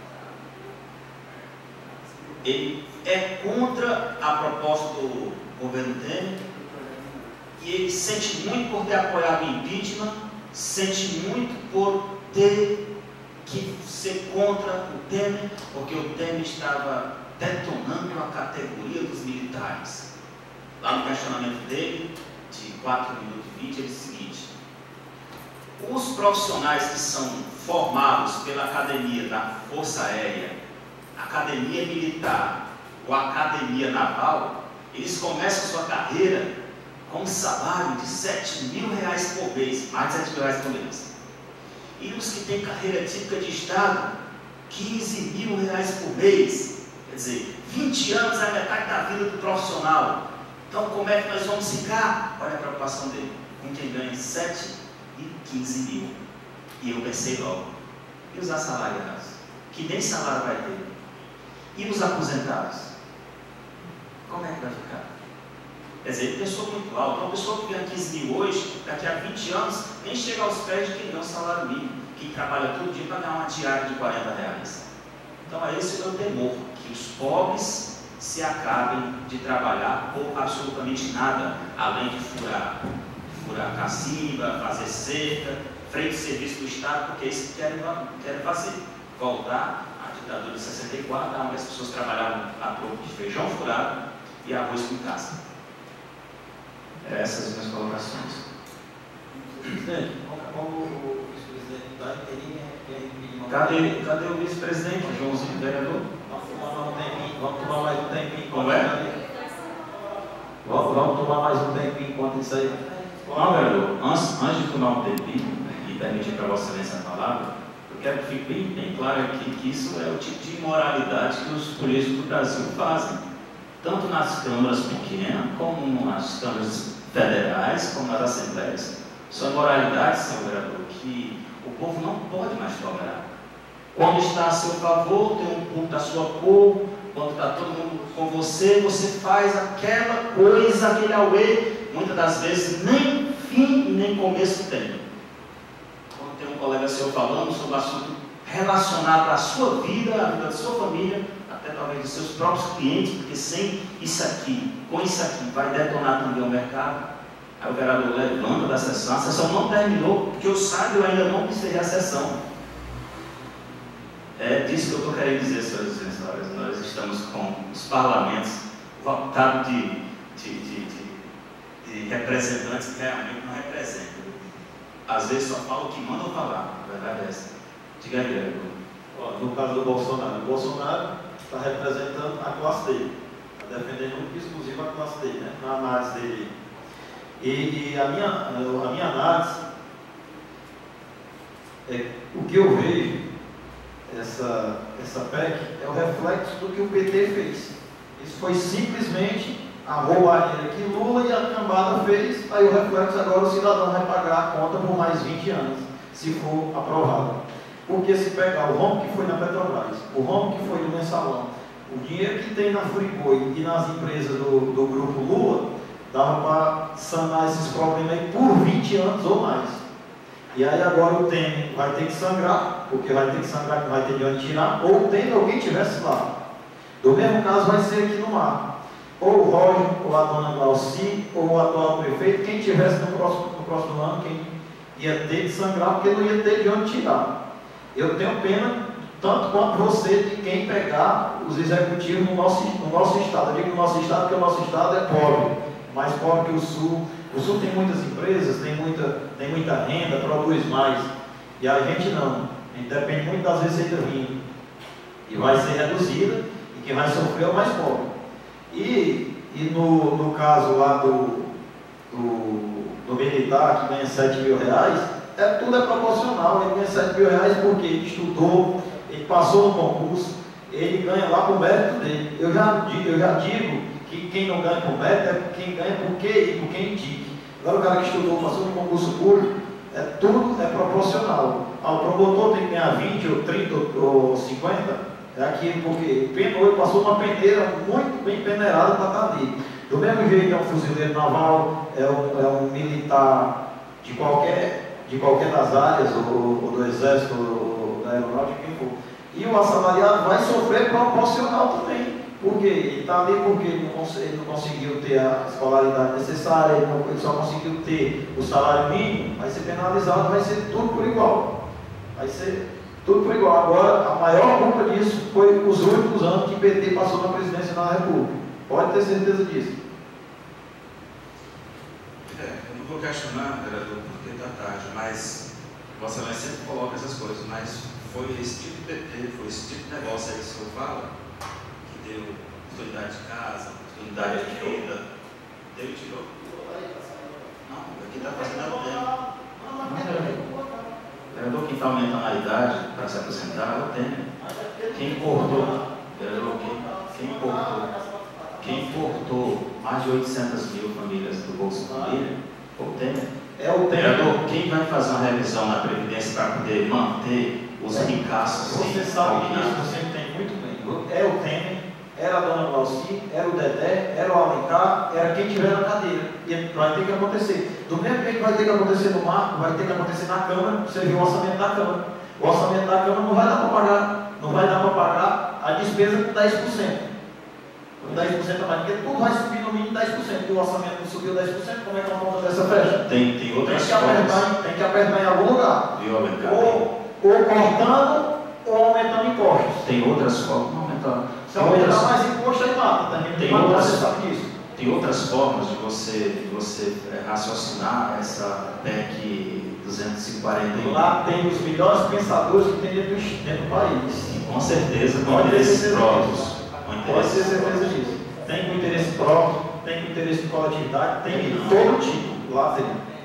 C: ele é contra a proposta do governo Temer e ele sente muito por ter apoiado o impeachment, sente muito por ter que ser contra o Temer, porque o Temer estava detonando a categoria dos militares. Lá no questionamento dele, de 4 minutos e 20, ele diz o seguinte: os profissionais que são formados pela academia da Força Aérea, academia militar ou academia naval, eles começam sua carreira com um salário de 7 mil reais por mês, mais de 7 mil reais por mês. E os que têm carreira típica de Estado, 15 mil reais por mês. Quer dizer, 20 anos é a metade da vida do profissional. Então, como é que nós vamos ficar? Olha a preocupação dele, com quem ganha 7 e 15 mil. E eu pensei logo, e os assalariados, que nem salário vai ter? E os aposentados? Como é que vai ficar? Quer dizer, ele pensou muito alto. Uma pessoa que ganha 15 mil hoje, daqui a 20 anos, nem chega aos pés de quem ganha o salário mínimo, que trabalha todo dia para ganhar uma diária de 40 reais. Então, esse é o temor, que os pobres se acabem de trabalhar por absolutamente nada, além de furar cacimba, fazer cerca, frente de serviço do Estado, porque é isso que querem fazer. Voltar à ditadura de 64, onde as pessoas trabalhavam a troco de feijão furado e arroz com casca. Essas minhas colocações.
F: Presidente, como o vice-presidente está, ele quer
C: Cadê o vice-presidente, Joãozinho, vereador?
F: Vamos tomar mais um tempinho.
C: Como é?
F: Vamos tomar mais um tempinho enquanto isso aí.
C: Não, vereador, antes de tomar um tempinho e permitir para Vossa Excelência a palavra, eu quero que fique bem claro aqui que isso é o tipo de imoralidade que os políticos do Brasil fazem, tanto nas câmaras pequenas, como nas câmaras federais, como nas assembleias. São imoralidades, senhor vereador, que o povo não pode mais tolerar. Quando está a seu favor, tem um ponto da sua cor, quando está todo mundo com você, você faz aquela coisa, aquele auê, muitas das vezes nem fim e nem começo tem. Quando tem um colega seu falando sobre assunto relacionado à sua vida, à vida da sua família, até talvez dos seus próprios clientes, porque sem isso aqui, com isso aqui, vai detonar também o mercado. Aí o vereador levanta da sessão, a sessão não terminou, porque eu saiba, eu ainda não encerrei a sessão. É disso que eu estou querendo dizer, senhoras e senhores. Nós estamos com os parlamentos votados de representantes que realmente não representam. Às vezes só falam o que mandam falar, a verdade é essa. Diga aí, vereador.
F: No caso do Bolsonaro, o Bolsonaro está representando a classe dele, está defendendo exclusivo a classe dele, né? Na análise dele. E a minha análise, o que eu vejo, essa PEC é o reflexo do que o PT fez. Isso foi simplesmente a roubalheira que Lula e a cambada fez, aí o reflexo agora o cidadão vai pagar a conta por mais 20 anos, se for aprovado. Porque se pegar o rombo que foi na Petrobras, o rombo que foi no Mensalão, o dinheiro que tem na Friboi e nas empresas do grupo Lula, dava para sanar esses problemas aí por 20 anos ou mais. E aí agora o Temer vai ter que sangrar, porque vai ter que sangrar, que vai ter de onde tirar, ou o Temer, alguém estivesse lá. Do mesmo caso vai ser aqui no mar. Ou o Roger, ou a dona Glauci, ou o atual prefeito, quem estivesse no próximo ano, quem ia ter que sangrar, porque não ia ter de onde tirar. Eu tenho pena, tanto quanto você, de quem pegar os executivos no nosso estado. Eu digo no nosso estado, porque o nosso estado é pobre, mais pobre que o Sul. O Sul tem muitas empresas, tem muita renda, produz mais. E a gente não. A gente depende muito das receitas vindas. E vai ser reduzida, e quem vai sofrer é o mais pobre. E no caso lá do militar, que ganha 7 mil reais, tudo é proporcional. Ele ganha 7 mil reais porque ele estudou, ele passou no concurso, ele ganha lá por mérito dele. Eu já digo que quem não ganha por mérito é quem ganha por quê e por quem indica. Agora o cara que estudou, passou no concurso público, tudo é proporcional. O promotor tem que ganhar 20 ou 30 ou 50, é aquilo porque penou e passou uma peneira muito bem peneirada para estar ali. Do mesmo jeito é um fuzileiro naval, é um militar de qualquer das áreas, ou do exército, ou da aeronáutica, quem for. E o assalariado vai sofrer proporcional também. Porque ele está ali porque ele não conseguiu ter a escolaridade necessária, ele só conseguiu ter o salário mínimo, vai ser penalizado, vai ser tudo por igual. Vai ser tudo por igual. Agora, a maior culpa disso foi os últimos anos que o PT passou na presidência da República. Pode ter certeza disso.
C: Eu não vou questionar, vereador, porque está tarde, mas Vossa Excelência sempre coloca essas coisas, mas foi esse tipo de PT, foi esse tipo de negócio aí que o senhor fala, deu oportunidade de casa, oportunidade de renda. Deu e tirou. Não, aqui está fazendo tempo. Vereador, quem está aumentando a idade para se aposentar é o Temer. Quem cortou, vereador, quem cortou mais de 800 mil famílias do Bolsa Família, o Temer.
F: É o Temer.
C: Vereador, quem vai fazer uma revisão na Previdência para poder manter os ricaços?
F: Você sabe que isso você entende muito bem. É o Temer. Era a dona Glauci, era o Dedé, era o Alencar, era quem tiver na cadeira. E vai ter que acontecer. Do mesmo jeito que vai ter que acontecer no marco, vai ter que acontecer na Câmara. Você viu o orçamento da Câmara. O orçamento da Câmara não vai dar para pagar, a despesa com 10%. Com 10% a mais, porque tudo vai subir no mínimo 10%. E o orçamento não subiu 10%, como é que é uma conta dessa fecha?
C: Tem outras formas.
F: Tem que apertar em algum lugar.
C: Viu, Alencar?
F: Ou cortando ou aumentando impostos.
C: Tem outras formas, não aumentar.
F: Se aumentar mais imposto, aí mata também.
C: Tem outras formas de você raciocinar essa PEC 241.
F: Lá tem os melhores pensadores que tem dentro do país.
C: Com certeza, com interesses próprios.
F: Pode ter certeza disso. Tem com interesse próprio, tem com interesse de coletividade, tem de todo tipo. Lá tem.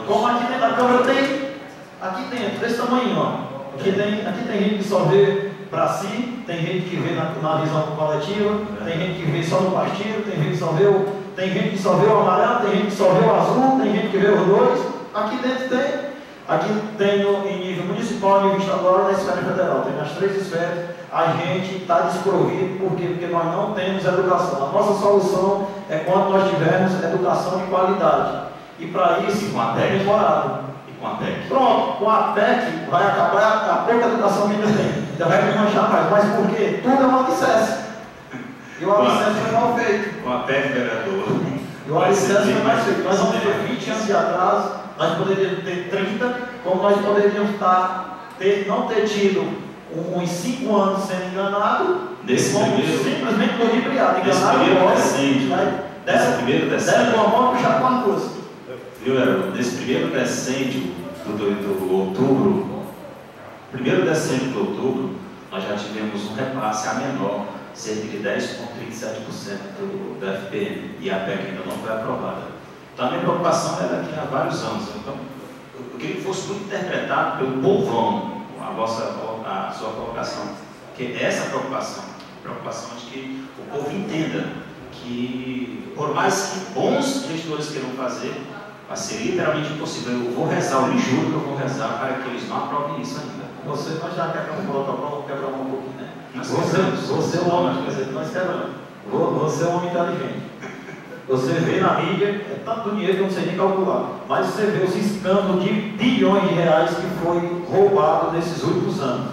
F: Como aqui dentro da Câmara tem, aqui dentro, desse tamanho, ó. Aqui tem gente que só vê para si, tem gente que vê na visão coletiva, tem gente que vê só no partido, tem gente que só vê o amarelo, tem gente que só vê o azul, tem gente que vê os dois. Aqui dentro tem. Aqui tem em nível municipal, nível estadual e na esfera federal. Tem nas 3 esferas. A gente está desprovido porque nós não temos educação. A nossa solução é quando nós tivermos educação de qualidade. E para isso, é demorado.
C: E com a PEC?
F: Pronto, com a PEC vai acabar a pouca educação que ainda tem. Ainda vai desmanchar mais. Mas por quê? Tudo é um alicerce. E o alicerce foi mal feito.
C: Com a PEC, vereador.
F: E o alicerce foi mal feito. Nós vamos ter 20 anos de atraso, nós poderíamos ter 30, como nós poderíamos não ter tido uns 5 anos sendo enganado, simplesmente ludibriado, enganado
C: nesse primeiro descende,
F: deve com a mão puxar com a coisa.
C: Viu, vereador? Nesse primeiro decêndio do outubro, primeiro decêndio de outubro, nós já tivemos um repasse a menor, cerca de 10,37% do FPM, e a PEC ainda não foi aprovada. Então a minha preocupação é daqui a vários anos. Então, eu queria que fosse tudo interpretado pelo povão, a sua colocação. Porque essa preocupação de que o povo entenda que, por mais que bons gestores queiram fazer, vai ser literalmente impossível. Eu vou rezar, eu lhe juro que eu vou rezar para que eles não aprovem isso ainda.
F: Você, nós já quebramos um protocolo, quebramos um pouquinho, né? Você é um homem, nós quebramos. Você é um homem inteligente. Você vê na mídia, é tanto dinheiro que eu não sei nem calcular, mas você vê os escândalos de bilhões de reais que foi roubado nesses últimos anos.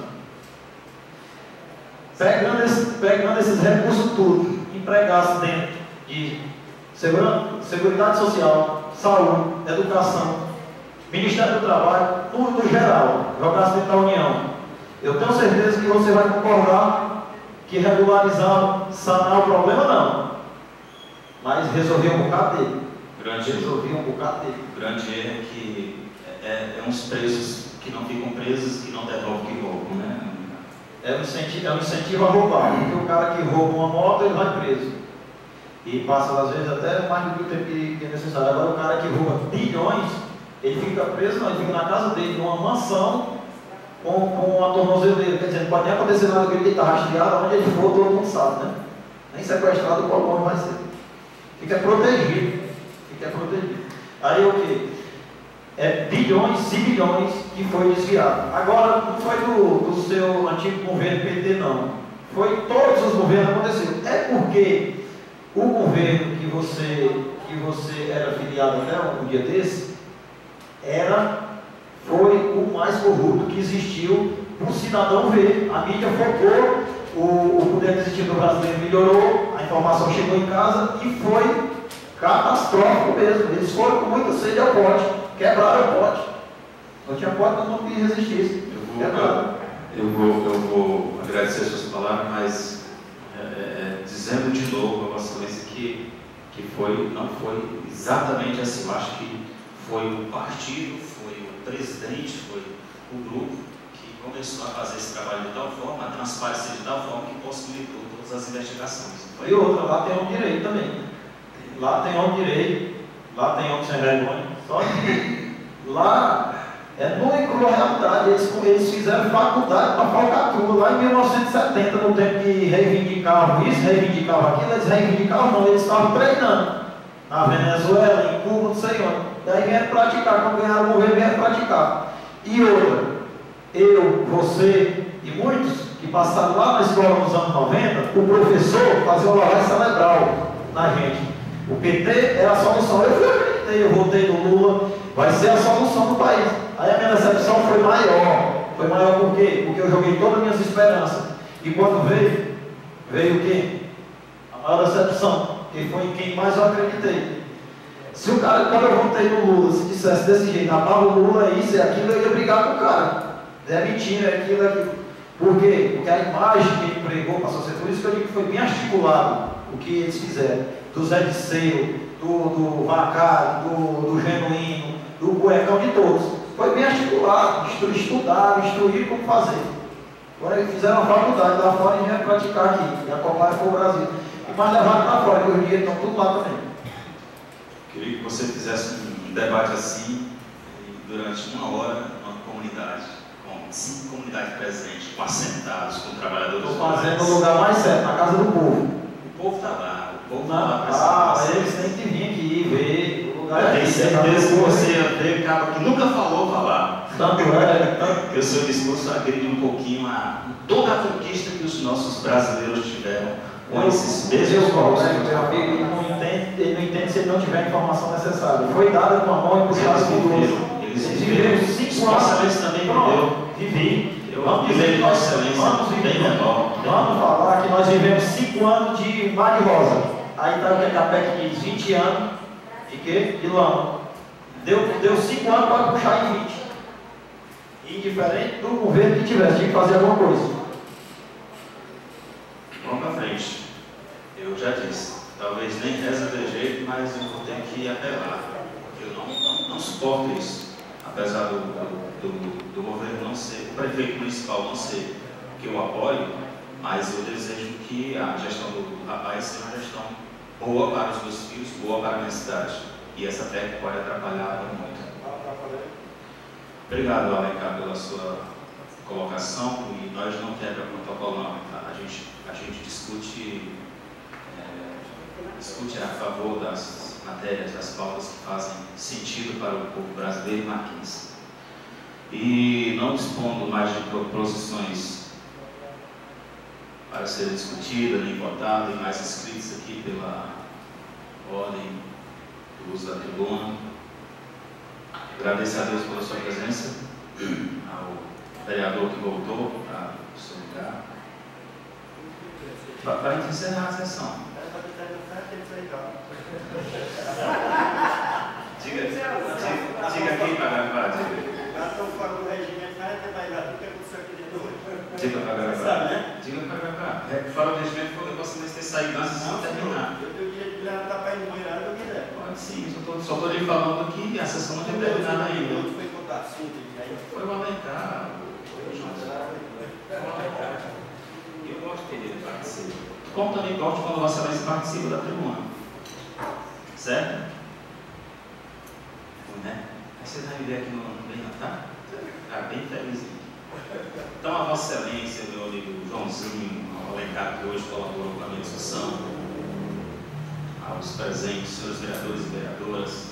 F: Pegando esses recursos tudo, empregasse dentro de Seguridade Social, Saúde, Educação, Ministério do Trabalho, tudo no geral, jogasse dentro da União. Eu tenho certeza que você vai concordar que regularizar, sanar o problema não. Mas resolvi um bocado dele.
C: O grande erro é que é uns presos que não ficam presos, que não devolvem que roubam, né?
F: É um incentivo a roubar, porque o cara que rouba uma moto, ele vai preso. E passa, às vezes, até mais do que o tempo que é necessário. Agora, o cara que rouba bilhões, ele fica preso, não, ele fica na casa dele, numa mansão, com uma tornozeleira. Quer dizer, não pode nem acontecer nada com ele, está rastreado, onde ele for, todo mundo sabe, né? Nem sequestrado, o povo vai ser. Fica protegido. Aí o que? É bilhões e bilhões que foi desviado. Agora, não foi do seu antigo governo PT, não. Foi todos os governos que aconteceu. É porque o governo que você era filiado até um dia desse, foi o mais corrupto que existiu para o cidadão ver. A mídia focou, o poder aquisitivo brasileiro melhorou, a informação chegou em casa e foi catastrófico mesmo. Eles foram com muita sede ao pote, quebraram o pote. Não tinha pote, todo mundo que resistisse.
C: Eu vou agradecer as suas palavras, mas dizendo de novo a Vossa Excelência que não foi exatamente assim. Eu acho que foi o partido, foi o presidente, foi o grupo que começou a fazer esse trabalho de tal forma, a transparência de tal forma que possibilitou todas as investigações.
F: E outra, lá tem homem direito também. Lá tem homem direito, lá tem homem sem vergonha. Só que lá é nua e crua realidade. Eles fizeram faculdade para falcatrua. Lá em 1970, no tempo que reivindicavam isso, reivindicavam aquilo, eles reivindicavam não, eles estavam treinando. Na Venezuela, em Cuba, não sei onde. E aí vieram praticar, quando ganharam o governo, vieram praticar. E outra, eu, você e muitos que passaram lá na escola nos anos 90, o professor fazia uma lavagem cerebral na gente. O PT era a solução. Eu votei no Lula, vai ser a solução do país. Aí a minha decepção foi maior. Foi maior por quê? Porque eu joguei todas as minhas esperanças. E quando veio o quê? A maior decepção, que foi em quem mais eu acreditei. Se o cara, quando eu votei no Lula, se dissesse desse jeito, amava o Lula, isso e aquilo, eu ia brigar com o cara. É mentira, é aquilo, é aquilo. Por quê? Porque a imagem que ele pregou passou a ser, por isso que eu digo que foi bem articulado o que eles fizeram. Do Zé de Seio, do Vacário, do Genuíno, do Cuecão, de todos. Foi bem articulado, estudaram, instruíram como fazer. Agora eles fizeram uma faculdade lá fora e vieram praticar aqui. E a Copaia foi o Brasil. E mais levaram para fora, que hoje em dia estão tudo lá também.
C: Queria que você fizesse um debate assim, durante 1 hora numa comunidade, com 5 comunidades presentes, com assentados, com trabalhadores.
F: Estou fazendo o lugar mais certo, na casa do povo.
C: O povo está lá, o povo está lá para
F: eles têm que vir aqui ver o lugar.
C: Eu tenho certeza que você ia ver o cara que nunca falou falar.
F: Tanto é.
C: Que o seu discurso agride um pouquinho toda a conquista que os nossos brasileiros tiveram com esses mesmos povos.
F: Ele não entende se ele não tiver a informação necessária. Foi dada com a mão e buscada com duas.
C: Eles viveram 5 anos. Eles também vivi. Eu vivei com excelência bem menor.
F: Vamos falar que nós vivemos 5 anos de mar de rosa. Aí está o Decapec que diz 20 anos de quê? De lama. Deu 5 anos para puxar em 20. Indiferente do governo que tivesse, tinha que fazer alguma coisa.
C: Vamos para frente. Eu já disse, talvez nem reza de jeito, mas eu vou ter que apelar, porque eu não suporto isso. Apesar do governo não ser, o prefeito municipal não ser o que eu apoio, mas eu desejo que a gestão do rapaz seja uma gestão boa para os meus filhos, boa para a minha cidade. E essa PEC pode atrapalhar muito. Obrigado, Alencar, pela sua colocação, e nós não quebra protocolo não, tá? A gente discute a favor das matérias, das pautas que fazem sentido para o povo brasileiro e marquense. E não dispondo mais de proposições para serem discutidas, nem votadas, e mais escritas aqui pela ordem do uso da tribuna. Agradeço a Deus pela sua presença, ao vereador que voltou para o seu lugar. Para a gente encerrar a sessão. Diga aqui para gravar, diga. Diga para gravar. Diga para gravar. Fora do regimento foi o negócio de ter saído antes de terminar. Pode sim, só estou lhe falando que a sessão não tem terminado ainda. Foi o Alencar. Eu gosto que ele participe. Como também gosto quando Vossa Excelência participa da tribuna. Certo? Né? Aí você vai viver aqui no bem Natal? Ficar bem feliz. Então, a Vossa Excelência, meu amigo Joãozinho, ao Alencar, que hoje colaborou com a minha discussão, aos presentes, senhores vereadores e vereadoras,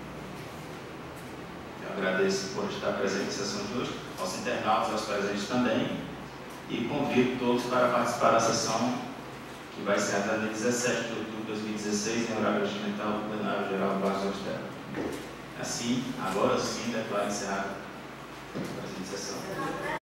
C: eu agradeço por estar presente na sessão de hoje, aos internautas, aos presentes também, e convido todos para participar da sessão que vai ser até dia 17 de outubro de 2016, em horário regimental do plenário geral do Bairro de Terra. Assim, agora sim, declaro encerrado a presente sessão.